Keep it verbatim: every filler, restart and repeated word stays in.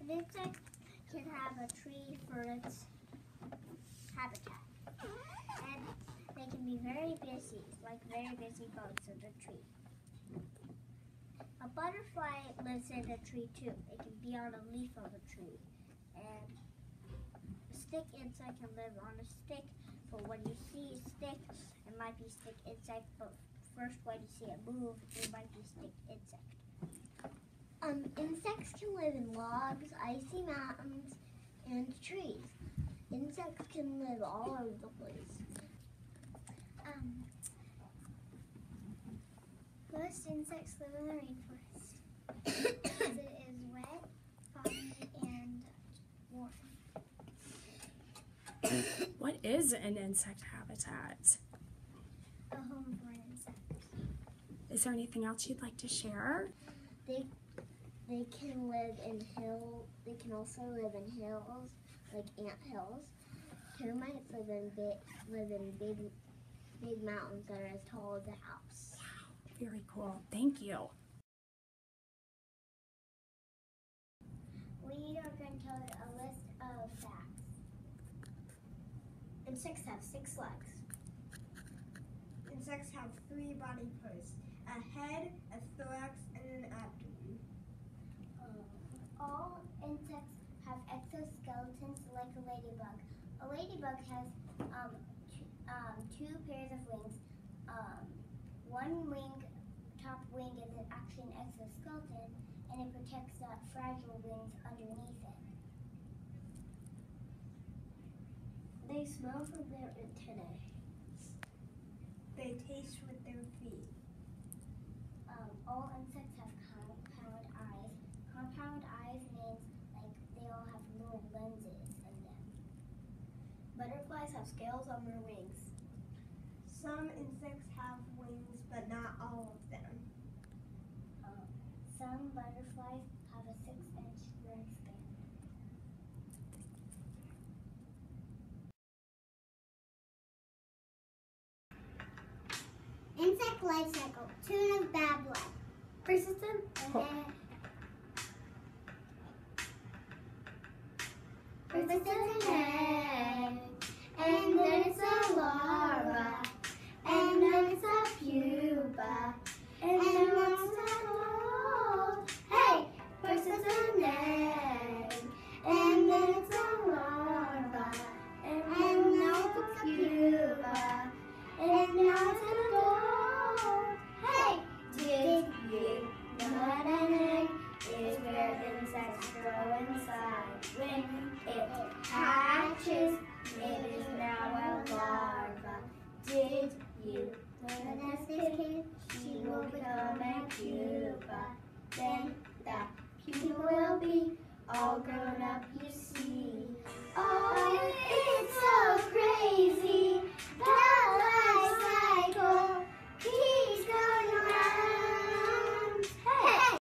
An insect can have a tree for its habitat. And they can be very busy, like very busy bugs in the tree. A butterfly lives in a tree too. It can be on a leaf of a tree. And a stick insect can live on a stick, but when you see a stick, it might be stick insect, but first when you see it move, it might be stick insect. Um, insects can live in logs, icy mountains, and trees. Insects can live all over the place. Um, most insects live in the rainforest because it is wet, foggy, and warm. What is an insect habitat? A home for an insect. Is there anything else you'd like to share? They they can live in hill. They can also live in hills, like ant hills. Termites live in big live in big big mountains that are as tall as a house. Wow, very cool. Thank you. We are going to tell you a list of facts. Insects have six legs. Insects have three body parts, a head, a thorax, and an abdomen. Um, all insects have exoskeletons like a ladybug. A ladybug has um, two, um, two pairs of wings. Um, one wing, top wing is actually an exoskeleton, and it protects the fragile wings underneath it. They smell from their antennae. They taste with their feet. Um, all insects have compound eyes. Compound eyes means like they all have little lenses in them. Butterflies have scales on their wings. Some insects have wings, but not all of them. Um, some butterflies have a six-inch wingspan. Insect life cycle. Tuna's bad blood. Persistent and persistent egg, and then it's a larva, and then it's a pupa, and then it's a adult. Hey, persistent egg, and then it's a larva, and now it's a pupa, and now it's an adult. Hey, did you know that an egg is where insects grow inside? When it hatches, it is now a larva. Did you know that as this kid, she will become a pupa? Then the pupa will be all grown up, you see. Oh,